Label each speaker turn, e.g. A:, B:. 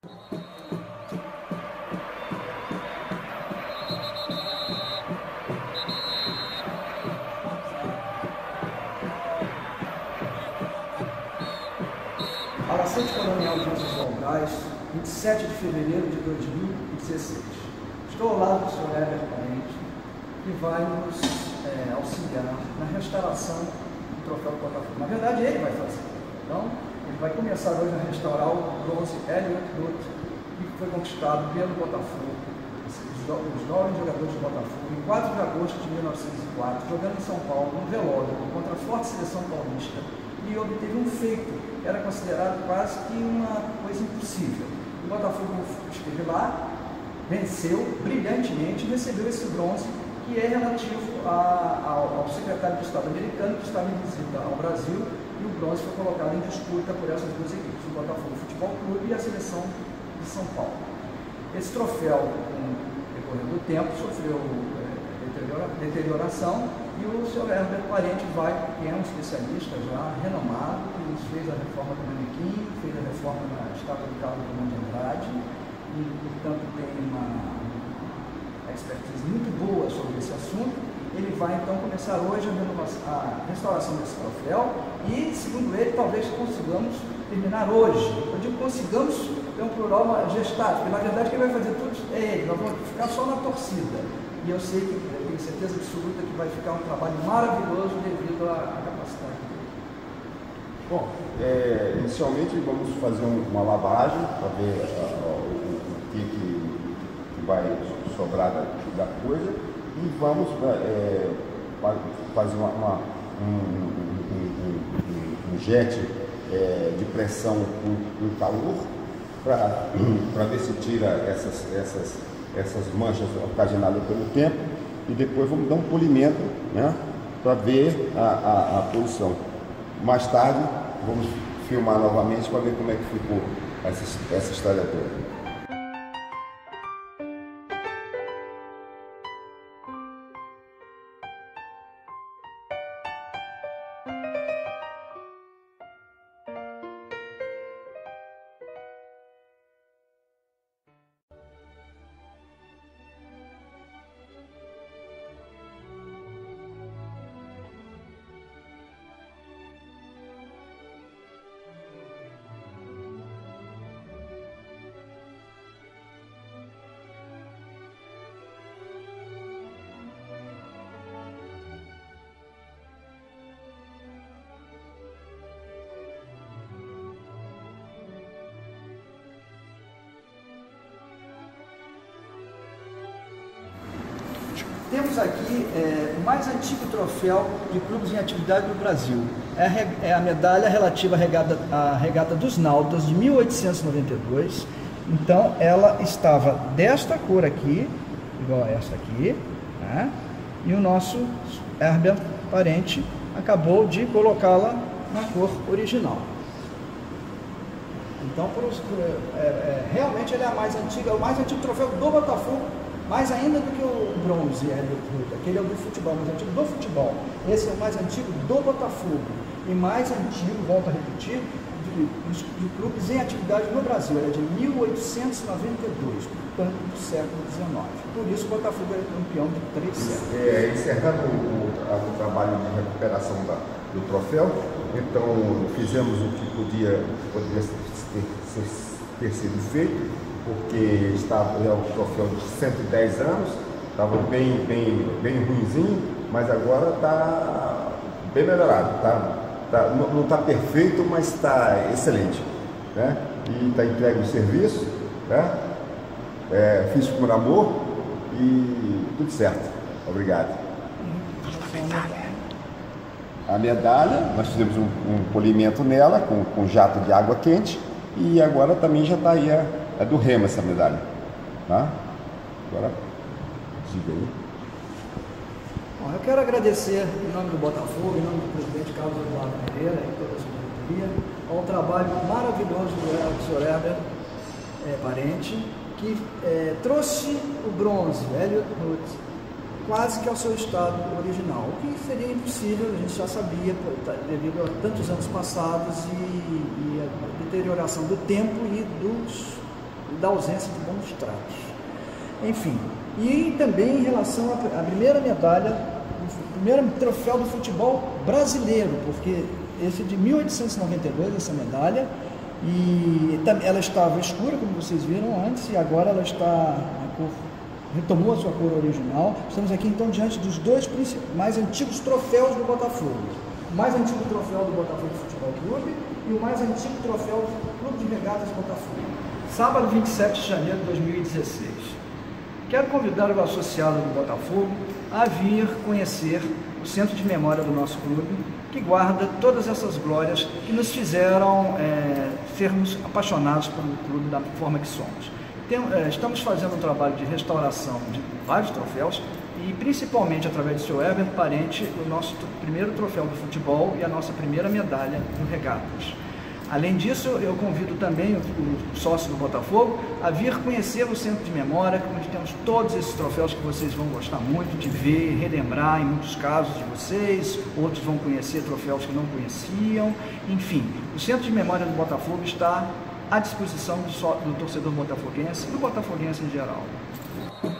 A: Palacete Colonial de São Brás, 27 de fevereiro de 2016. Estou ao lado do Sr. Herbert Parente, que vai nos auxiliar na restauração do troféu do Botafogo. Na verdade, ele vai fazer. Então, ele vai começar hoje a restaurar o bronze Elliot Root, que foi conquistado pelo Botafogo, os 9 jogadores do Botafogo, em 4 de agosto de 1904, jogando em São Paulo, no velódromo, contra a forte seleção paulista, e obteve um feito que era considerado quase que uma coisa impossível. O Botafogo esteve lá, venceu brilhantemente e recebeu esse bronze, que é relativo ao secretário de Estado americano, que estava em visita ao Brasil, e o bronze foi colocado em disputa por essas duas equipes, o Botafogo Futebol Clube e a seleção de São Paulo. Esse troféu, com o decorrer do tempo, sofreu deterioração, e o Sr. Herbert Parente que é um especialista já renomado, que fez a reforma do manequim, fez a reforma da estátua do Carlos Drummond de Andrade, e, portanto, tem uma expertise muito boa sobre esse assunto. Ele vai, então, começar hoje a restauração desse troféu e, segundo ele, talvez consigamos terminar hoje. Eu digo consigamos, é um plural majestade, porque, na verdade, quem vai fazer tudo é ele, nós vamos ficar só na torcida. E eu sei que, eu tenho certeza absoluta que vai ficar um trabalho maravilhoso devido à capacidade dele.
B: Bom, inicialmente vamos fazer uma lavagem para ver o que vai sobrar da coisa e vamos fazer um jet de pressão com calor para ver se tira essas manchas ocasionadas pelo tempo, e depois vamos dar um polimento, né, para ver a posição. Mais tarde vamos filmar novamente para ver como é que ficou essa história toda.
A: Temos aqui o mais antigo troféu de clubes em atividade no Brasil. É a medalha relativa à regata dos Náutas de 1892. Então, ela estava desta cor aqui, igual a esta aqui, né? E o nosso Herbert Parente acabou de colocá-la na cor original. Então, realmente ele é a mais antiga, o mais antigo troféu do Botafogo, mais ainda do que o bronze, aquele é o do futebol, mais antigo do futebol. Esse é o mais antigo do Botafogo e mais antigo, volto a repetir, de clubes em atividade no Brasil. Ele é de 1892, portanto do século XIX. Por isso o Botafogo é campeão de 3 séculos.
B: Encerrando o trabalho de recuperação do troféu, então fizemos o que podia ter sido feito, porque é um troféu de 110 anos, estava bem ruinzinho, mas agora está bem melhorado, não está perfeito, mas está excelente, né? E está entregue o serviço, né? Fiz por amor e tudo certo. Obrigado. A medalha, nós fizemos um polimento nela com jato de água quente, e agora também já está aí é do Remo essa medalha, tá? Agora, diga aí.
A: Bom, eu quero agradecer em nome do Botafogo, em nome do presidente Carlos Eduardo Pereira e toda a sua diretoria, ao trabalho maravilhoso do Sr. Herbert Parente, que trouxe o bronze, Elliot Root, quase que ao seu estado original, o que seria impossível, a gente já sabia, devido a tantos anos passados e a deterioração do tempo e da ausência de bons tratos. Enfim, e também em relação à primeira medalha, o primeiro troféu do futebol brasileiro, porque esse é de 1892, essa medalha, e ela estava escura, como vocês viram antes, e agora ela está na cor, retomou a sua cor original. Estamos aqui então diante dos dois mais antigos troféus do Botafogo. O mais antigo troféu do Botafogo Futebol Clube e o mais antigo troféu do Clube de Regatas Botafogo. Sábado 27 de janeiro de 2016. Quero convidar o associado do Botafogo a vir conhecer o centro de memória do nosso clube, que guarda todas essas glórias que nos fizeram sermos apaixonados pelo clube da forma que somos. Estamos fazendo um trabalho de restauração de vários troféus e principalmente através do seu Herbert Parente, o nosso primeiro troféu do futebol e a nossa primeira medalha no Regatas. Além disso, eu convido também o sócio do Botafogo a vir conhecer o Centro de Memória, onde temos todos esses troféus que vocês vão gostar muito de ver, relembrar em muitos casos de vocês, outros vão conhecer troféus que não conheciam, enfim. O Centro de Memória do Botafogo está à disposição do torcedor botafoguense e do botafoguense em geral.